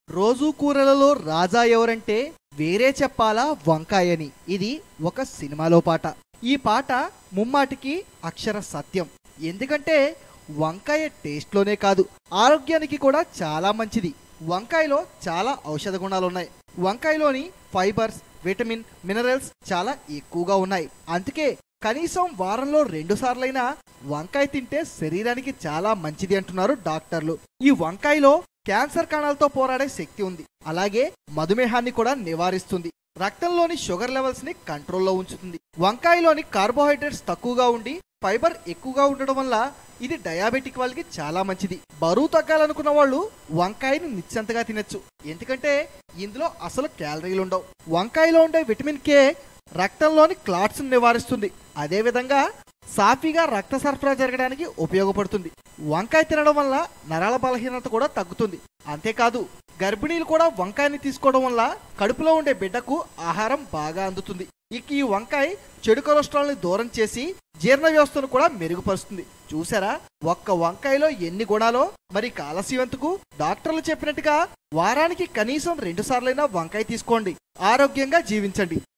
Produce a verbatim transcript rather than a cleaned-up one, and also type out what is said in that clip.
రోజు కూరలలో రాజా ఎవరంటే వేరే చెప్పాలా వంకాయని. ఇది ఒక సినిమాలో పాట. ఈ పాట ముమ్మాటికి అక్షర సత్యం. ఎందుకంటే వంకాయ టేస్ట్లోనే కాదు, ఆరోగ్యానికి కూడా చాలా మంచిది. వంకాయలో చాలా ఔషధ గుణాలు ఉన్నాయి. వంకాయలోని ఫైబర్స్, విటమిన్, మినరల్స్ చాలా ఎక్కువగా ఉన్నాయి. అందుకే కనీసం వారంలో రెండు సార్లైనా వంకాయ తింటే శరీరానికి చాలా మంచిది అంటున్నారు డాక్టర్లు. ఈ వంకాయలో క్యాన్సర్ కణాలతో పోరాడే శక్తి ఉంది. అలాగే మధుమేహాన్ని కూడా నివారిస్తుంది. రక్తంలోని షుగర్ లెవెల్స్ ని కంట్రోల్లో ఉంచుతుంది. వంకాయలోని కార్బోహైడ్రేట్స్ తక్కువగా ఉండి ఫైబర్ ఎక్కువగా ఉండడం వల్ల ఇది డయాబెటిక్ వాళ్ళకి చాలా మంచిది. బరువు తగ్గాలనుకున్న వాళ్ళు వంకాయని నిశ్చంతగా తినచ్చు. ఎందుకంటే ఇందులో అసలు క్యాలరీలు ఉండవు. వంకాయలో ఉండే విటమిన్ కే రక్తంలోని క్లాట్స్ నివారిస్తుంది. అదేవిధంగా సాఫీగా రక్త సరఫరా జరగడానికి ఉపయోగపడుతుంది. వంకాయ తినడం వల్ల నరాల బలహీనత కూడా తగ్గుతుంది. అంతేకాదు గర్భిణీలు కూడా వంకాయని తీసుకోవడం వల్ల కడుపులో ఉండే బిడ్డకు ఆహారం బాగా అందుతుంది. ఇక ఈ వంకాయ చెడు కొలెస్ట్రాల్ ని దూరం చేసి జీర్ణ వ్యవస్థను కూడా మెరుగుపరుస్తుంది. చూసారా ఒక్క వంకాయలో ఎన్ని గుణాలో. మరి ఆలస్యం ఎందుకు? డాక్టర్లు చెప్పినట్టుగా వారానికి కనీసం రెండు సార్లైనా వంకాయ తీసుకోండి. ఆరోగ్యంగా జీవించండి.